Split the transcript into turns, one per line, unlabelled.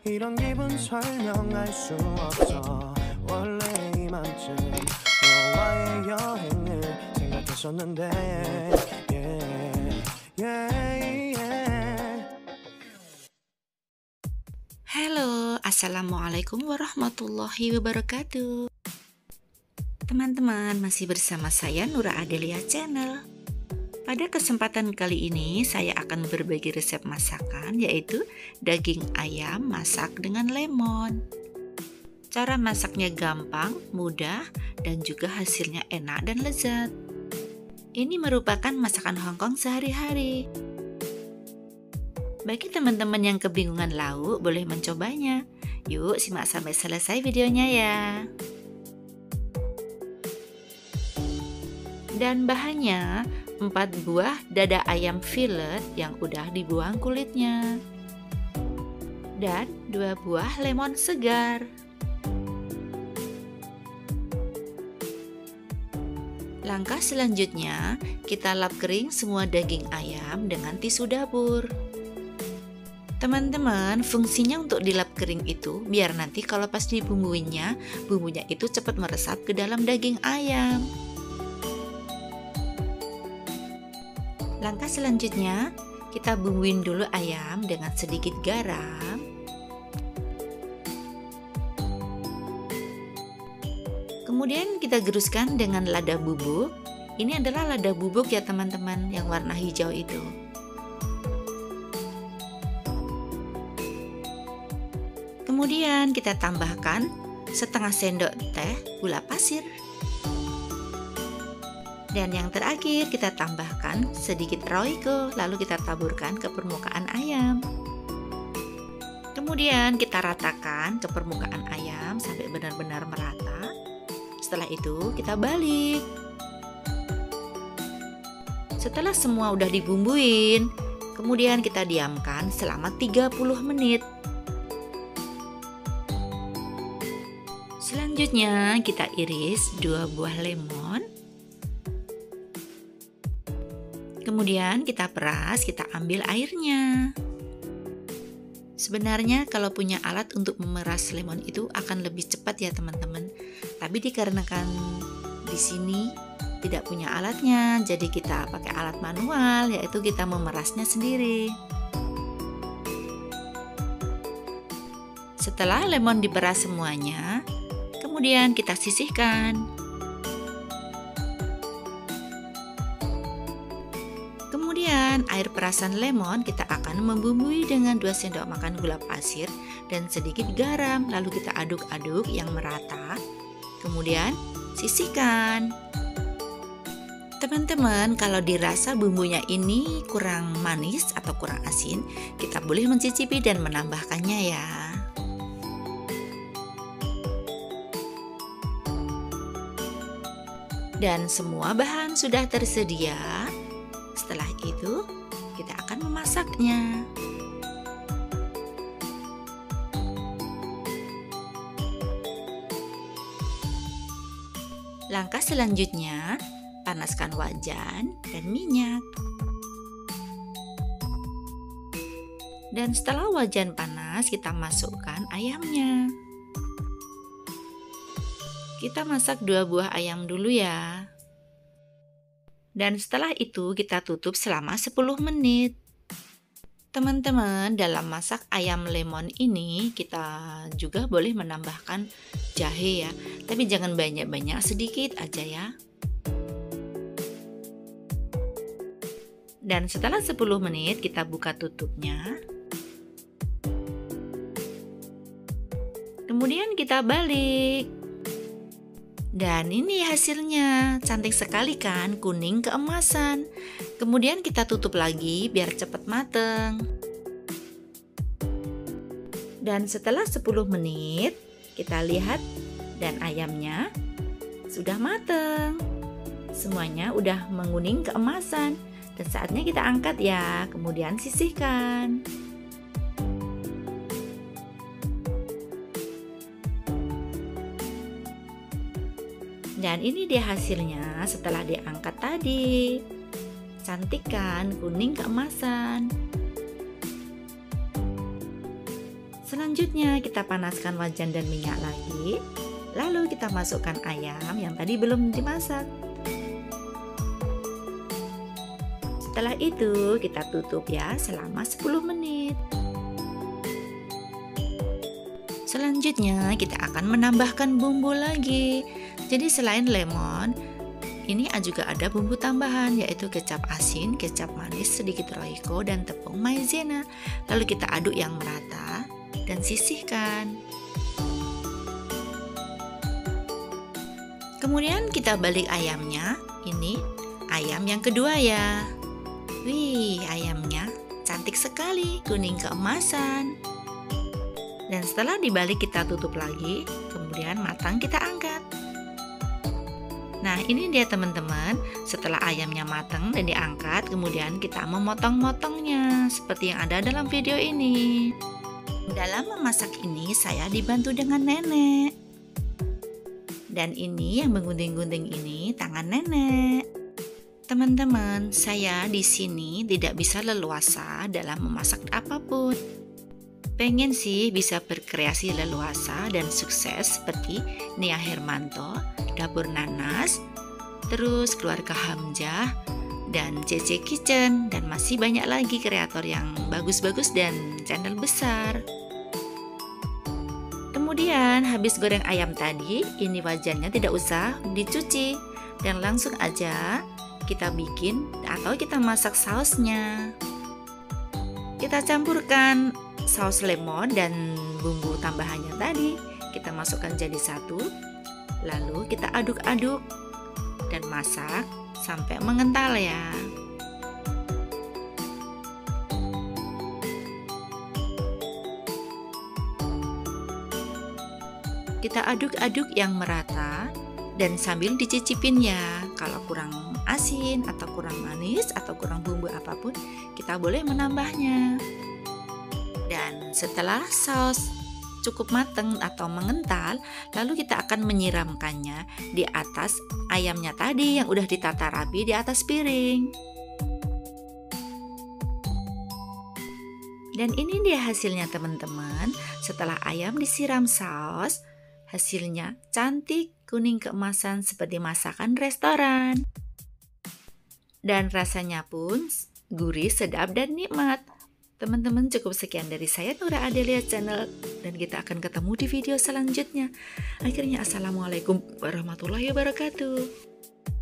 이런 기분 설명할 수 없어 원래 이맘쯤 너와의 여행을 생각했었는데 yeah.
Halo, Assalamualaikum warahmatullahi wabarakatuh. Teman-teman, masih bersama saya Nura Adelia Channel. Pada kesempatan kali ini saya akan berbagi resep masakan, yaitu daging ayam masak dengan lemon. Cara masaknya gampang, mudah, dan juga hasilnya enak dan lezat. Ini merupakan masakan Hongkong sehari-hari. Bagi teman-teman yang kebingungan lauk, boleh mencobanya. Yuk, simak sampai selesai videonya ya. Dan bahannya 4 buah dada ayam fillet yang udah dibuang kulitnya. Dan 2 buah lemon segar. Langkah selanjutnya, kita lap kering semua daging ayam dengan tisu dapur. Teman-teman, fungsinya untuk dilap kering itu biar nanti kalau pas dibumbuinnya, bumbunya itu cepat meresap ke dalam daging ayam. Langkah selanjutnya, kita bumbuin dulu ayam dengan sedikit garam. Kemudian kita geruskan dengan lada bubuk. Ini adalah lada bubuk ya teman-teman, yang warna hijau itu. Kemudian kita tambahkan setengah sendok teh gula pasir. Dan yang terakhir kita tambahkan sedikit roiko, lalu kita taburkan ke permukaan ayam. Kemudian kita ratakan ke permukaan ayam sampai benar-benar merata. Setelah itu kita balik. Setelah semua udah dibumbuin, kemudian kita diamkan selama 30 menit. Selanjutnya kita iris 2 buah lemon. Kemudian kita peras, kita ambil airnya. Sebenarnya kalau punya alat untuk memeras lemon itu akan lebih cepat ya teman-teman. Tapi dikarenakan di sini tidak punya alatnya, jadi kita pakai alat manual, yaitu kita memerasnya sendiri. Setelah lemon diperas semuanya, kemudian kita sisihkan. Kemudian air perasan lemon kita akan membumbui dengan 2 sendok makan gula pasir dan sedikit garam, lalu kita aduk-aduk yang merata. Kemudian sisihkan. Teman-teman, kalau dirasa bumbunya ini kurang manis atau kurang asin, kita boleh mencicipi dan menambahkannya ya. Dan semua bahan sudah tersedia. Setelah itu, kita akan memasaknya. Langkah selanjutnya, panaskan wajan dan minyak. Dan setelah wajan panas, kita masukkan ayamnya. Kita masak 2 buah ayam dulu ya. Dan setelah itu kita tutup selama 10 menit. Teman-teman, dalam masak ayam lemon ini kita juga boleh menambahkan jahe ya. Tapi jangan banyak-banyak, sedikit aja ya. Dan setelah 10 menit kita buka tutupnya. Kemudian kita balik. Dan ini hasilnya, cantik sekali kan, kuning keemasan. Kemudian kita tutup lagi biar cepat mateng. Dan setelah 10 menit, kita lihat dan ayamnya sudah mateng. Semuanya udah menguning keemasan. Dan saatnya kita angkat ya, kemudian sisihkan. Dan ini dia hasilnya setelah diangkat tadi. Cantik kan, kuning keemasan. Selanjutnya kita panaskan wajan dan minyak lagi. Lalu kita masukkan ayam yang tadi belum dimasak. Setelah itu kita tutup ya selama 10 menit. Selanjutnya kita akan menambahkan bumbu lagi. Jadi selain lemon, ini juga ada bumbu tambahan yaitu kecap asin, kecap manis, sedikit roiko, dan tepung maizena. Lalu kita aduk yang merata dan sisihkan. Kemudian kita balik ayamnya. Ini ayam yang kedua ya. Wih, ayamnya cantik sekali, kuning keemasan. Dan setelah dibalik kita tutup lagi, kemudian matang kita angkat. Nah, ini dia teman-teman, setelah ayamnya matang dan diangkat, kemudian kita memotong-motongnya seperti yang ada dalam video ini. Dalam memasak ini saya dibantu dengan nenek. Dan ini yang menggunting-gunting ini tangan nenek. Teman-teman, saya di sini tidak bisa leluasa dalam memasak apapun. Pengen sih bisa berkreasi leluasa dan sukses seperti Nia Hermanto, Dapur Nanas, terus keluarga Hamzah, dan CC Kitchen, dan masih banyak lagi kreator yang bagus-bagus dan channel besar. Kemudian habis goreng ayam tadi, ini wajannya tidak usah dicuci dan langsung aja kita bikin atau kita masak sausnya. Kita campurkan saus lemon dan bumbu tambahannya tadi, kita masukkan jadi satu, lalu kita aduk-aduk dan masak sampai mengental ya. Kita aduk-aduk yang merata dan sambil dicicipin ya. Kalau kurang asin atau kurang manis atau kurang bumbu apapun, kita boleh menambahnya. Dan setelah saus cukup matang atau mengental, lalu kita akan menyiramkannya di atas ayamnya tadi yang udah ditata rapi di atas piring. Dan ini dia hasilnya teman-teman. Setelah ayam disiram saus, hasilnya cantik, kuning keemasan seperti masakan restoran. Dan rasanya pun gurih, sedap, dan nikmat. Teman-teman, cukup sekian dari saya Nura Adelia Channel, dan kita akan ketemu di video selanjutnya. Akhirnya assalamualaikum warahmatullahi wabarakatuh.